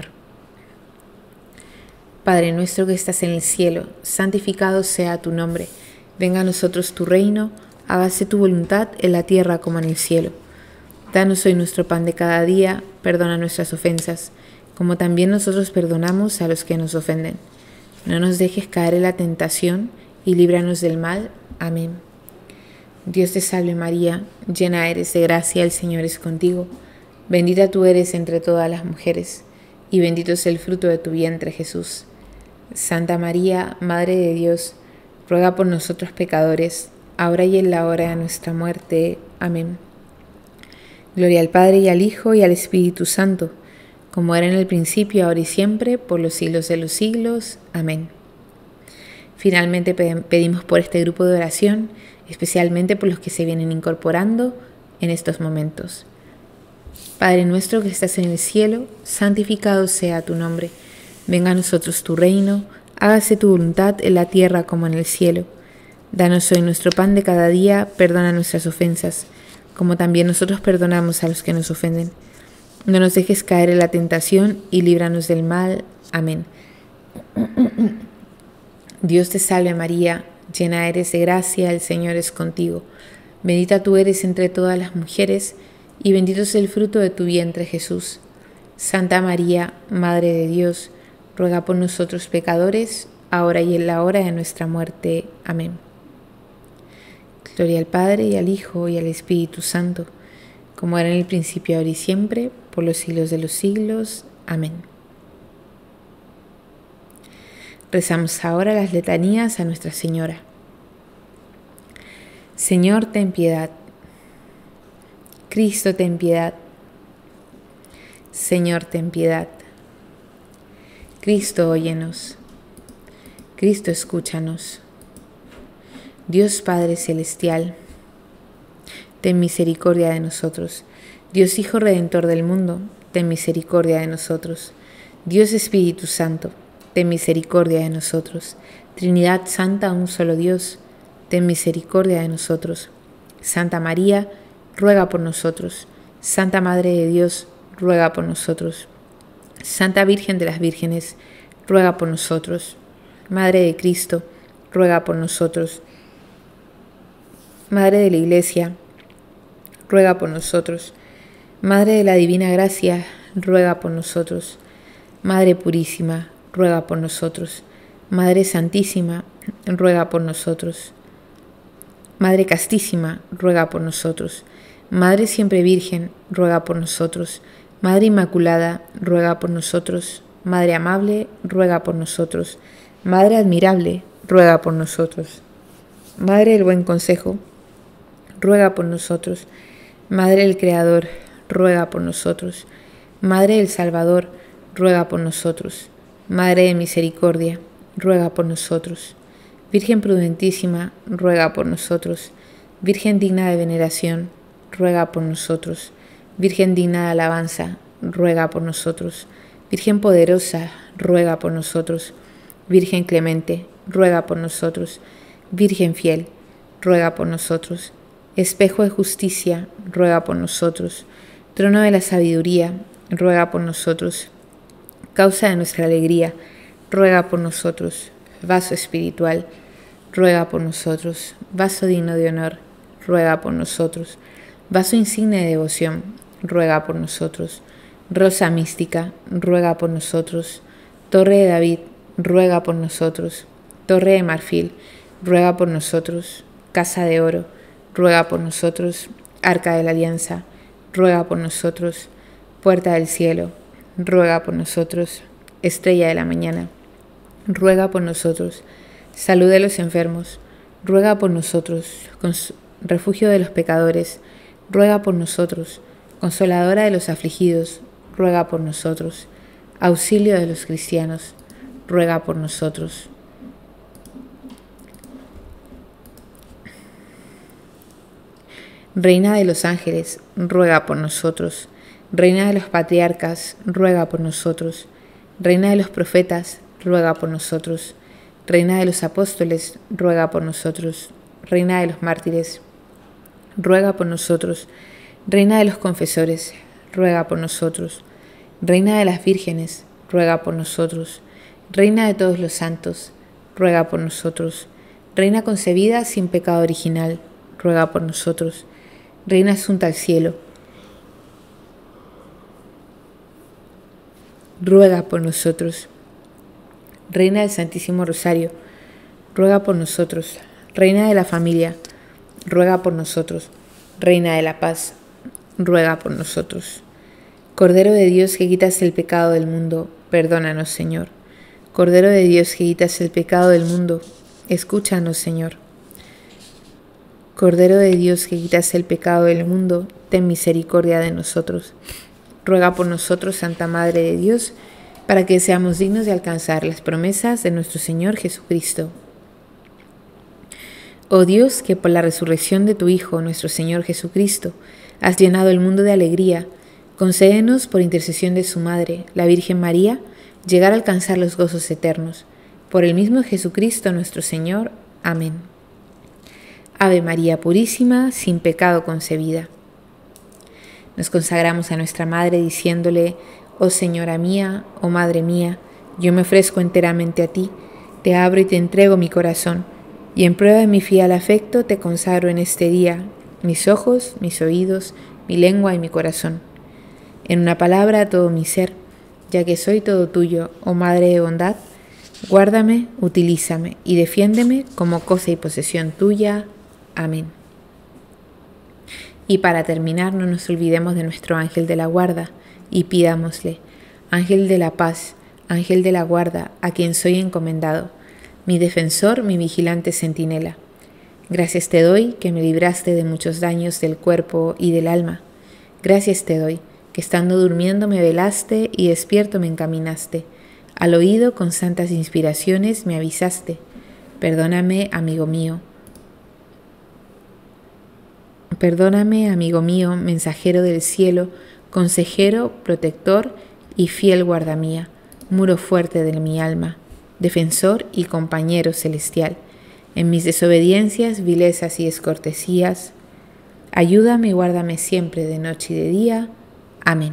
Padre nuestro que estás en el cielo, santificado sea tu nombre. Venga a nosotros tu reino, hágase tu voluntad en la tierra como en el cielo. Danos hoy nuestro pan de cada día, perdona nuestras ofensas, como también nosotros perdonamos a los que nos ofenden. No nos dejes caer en la tentación y líbranos del mal. Amén. Dios te salve María, llena eres de gracia, el Señor es contigo. Bendita tú eres entre todas las mujeres, y bendito es el fruto de tu vientre, Jesús. Santa María, Madre de Dios, ruega por nosotros pecadores, ahora y en la hora de nuestra muerte. Amén. Gloria al Padre, y al Hijo, y al Espíritu Santo, como era en el principio, ahora y siempre, por los siglos de los siglos. Amén. Finalmente pedimos por este grupo de oración, especialmente por los que se vienen incorporando en estos momentos. Padre nuestro que estás en el cielo, santificado sea tu nombre. Venga a nosotros tu reino, hágase tu voluntad en la tierra como en el cielo. Danos hoy nuestro pan de cada día, perdona nuestras ofensas, como también nosotros perdonamos a los que nos ofenden. No nos dejes caer en la tentación y líbranos del mal. Amén. Dios te salve María, llena eres de gracia, el Señor es contigo. Bendita tú eres entre todas las mujeres, y bendito es el fruto de tu vientre, Jesús. Santa María, Madre de Dios, ruega por nosotros pecadores, ahora y en la hora de nuestra muerte. Amén. Gloria al Padre, y al Hijo, y al Espíritu Santo, como era en el principio, ahora y siempre, por los siglos de los siglos. Amén. Rezamos ahora las letanías a Nuestra Señora. Señor, ten piedad. Cristo, ten piedad. Señor, ten piedad. Cristo, óyenos. Cristo, escúchanos. Dios Padre Celestial, ten misericordia de nosotros. Dios Hijo Redentor del mundo, ten misericordia de nosotros. Dios Espíritu Santo, ten misericordia de nosotros. Trinidad Santa, un solo Dios, ten misericordia de nosotros. Santa María, ruega por nosotros. Santa Madre de Dios, ruega por nosotros. Santa Virgen de las Vírgenes, ruega por nosotros. Madre de Cristo, ruega por nosotros. Madre de la Iglesia, ruega por nosotros. Madre de la Divina Gracia, ruega por nosotros. Madre Purísima, ruega por nosotros. Madre Santísima, ruega por nosotros. Madre Castísima, ruega por nosotros. Madre Siempre Virgen, ruega por nosotros. Madre Inmaculada, ruega por nosotros. Madre Amable, ruega por nosotros. Madre Admirable, ruega por nosotros. Madre del Buen Consejo, ruega por nosotros. Madre del Creador, ruega por nosotros. Madre del Salvador, ruega por nosotros. Madre de Misericordia, ruega por nosotros. Virgen prudentísima, ruega por nosotros. Virgen digna de veneración, ruega por nosotros. Virgen digna de alabanza, ruega por nosotros. Virgen poderosa, ruega por nosotros. Virgen clemente, ruega por nosotros. Virgen fiel, ruega por nosotros. Espejo de justicia, ruega por nosotros. Trono de la sabiduría, ruega por nosotros. Causa de nuestra alegría, ruega por nosotros. Vaso espiritual, ruega por nosotros. Vaso digno de honor, ruega por nosotros. Vaso insigne de devoción, ruega por nosotros. Rosa mística, ruega por nosotros. Torre de David, ruega por nosotros. Torre de marfil, ruega por nosotros. Casa de oro, ruega por nosotros. Arca de la alianza, ruega por nosotros. Puerta del cielo, ruega por nosotros. Estrella de la mañana, ruega por nosotros. Salud de los enfermos, ruega por nosotros. Refugio de los pecadores, ruega por nosotros. Consoladora de los afligidos, ruega por nosotros. auxilio de los cristianos, ruega por nosotros. Reina de los ángeles, ruega por nosotros. Reina de los patriarcas, ruega por nosotros. Reina de los profetas, ruega por nosotros. Reina de los apóstoles, ruega por nosotros. Reina de los mártires, ruega por nosotros. Reina de los confesores, ruega por nosotros. Reina de las vírgenes, ruega por nosotros. Reina de todos los santos, ruega por nosotros. Reina concebida sin pecado original, ruega por nosotros. Reina asunta al cielo, ruega por nosotros. Reina del Santísimo Rosario, ruega por nosotros. Reina de la familia, ruega por nosotros. Reina de la paz, ruega por nosotros. Cordero de Dios que quitas el pecado del mundo, perdónanos, Señor. Cordero de Dios que quitas el pecado del mundo, escúchanos, Señor. Cordero de Dios que quitas el pecado del mundo, ten misericordia de nosotros. Ruega por nosotros, Santa Madre de Dios, para que seamos dignos de alcanzar las promesas de nuestro Señor Jesucristo. Oh Dios, que por la resurrección de tu Hijo, nuestro Señor Jesucristo, has llenado el mundo de alegría, concédenos, por intercesión de su Madre, la Virgen María, llegar a alcanzar los gozos eternos. Por el mismo Jesucristo nuestro Señor. Amén. Ave María Purísima, sin pecado concebida. Nos consagramos a nuestra Madre diciéndole: oh Señora mía, oh Madre mía, yo me ofrezco enteramente a ti, te abro y te entrego mi corazón, y en prueba de mi fiel afecto te consagro en este día mis ojos, mis oídos, mi lengua y mi corazón. En una palabra, todo mi ser, ya que soy todo tuyo, oh Madre de bondad, guárdame, utilízame y defiéndeme como cosa y posesión tuya. Amén. Y para terminar, no nos olvidemos de nuestro ángel de la guarda y pidámosle: ángel de la paz, ángel de la guarda, a quien soy encomendado, mi defensor, mi vigilante centinela. Gracias te doy que me libraste de muchos daños del cuerpo y del alma. Gracias te doy que estando durmiendo me velaste y despierto me encaminaste. Al oído con santas inspiraciones me avisaste. Perdóname, amigo mío. Perdóname, amigo mío, mensajero del cielo, consejero, protector y fiel guarda mía, muro fuerte de mi alma, defensor y compañero celestial. En mis desobediencias, vilezas y descortesías, ayúdame y guárdame siempre de noche y de día. Amén.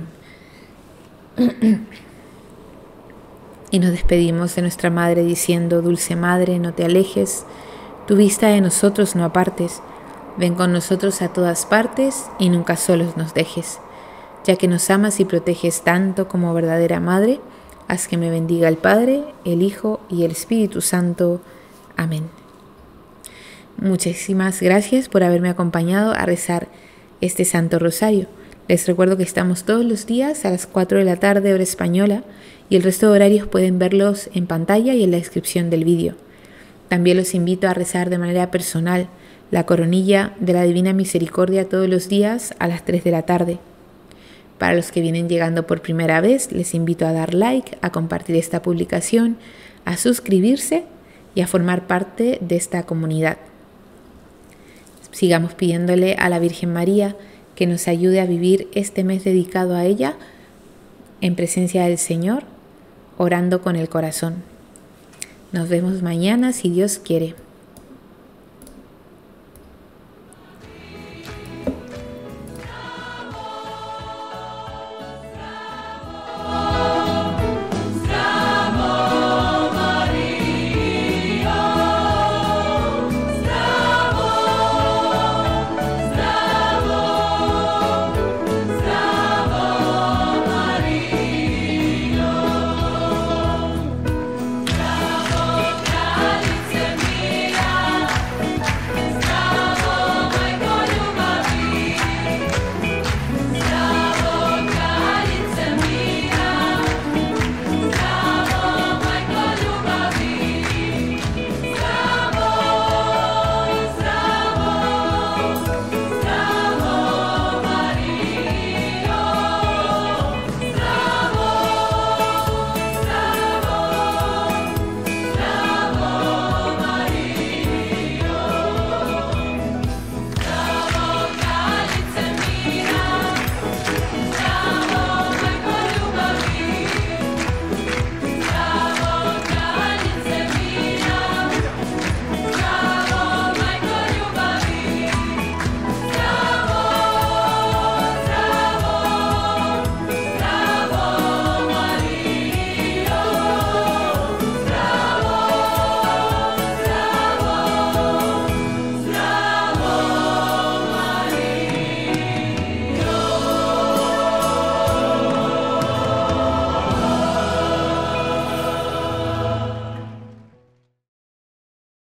Y nos despedimos de nuestra Madre diciendo: dulce Madre, no te alejes, tu vista de nosotros no apartes, ven con nosotros a todas partes y nunca solos nos dejes. Ya que nos amas y proteges tanto como verdadera Madre, haz que me bendiga el Padre, el Hijo y el Espíritu Santo. Amén. Muchísimas gracias por haberme acompañado a rezar este Santo Rosario. Les recuerdo que estamos todos los días a las 4 de la tarde, hora española, y el resto de horarios pueden verlos en pantalla y en la descripción del vídeo. También los invito a rezar de manera personal la coronilla de la Divina Misericordia todos los días a las 3 de la tarde. Para los que vienen llegando por primera vez, les invito a dar like, a compartir esta publicación, a suscribirse y a formar parte de esta comunidad. Sigamos pidiéndole a la Virgen María que nos ayude a vivir este mes dedicado a ella en presencia del Señor, orando con el corazón. Nos vemos mañana si Dios quiere.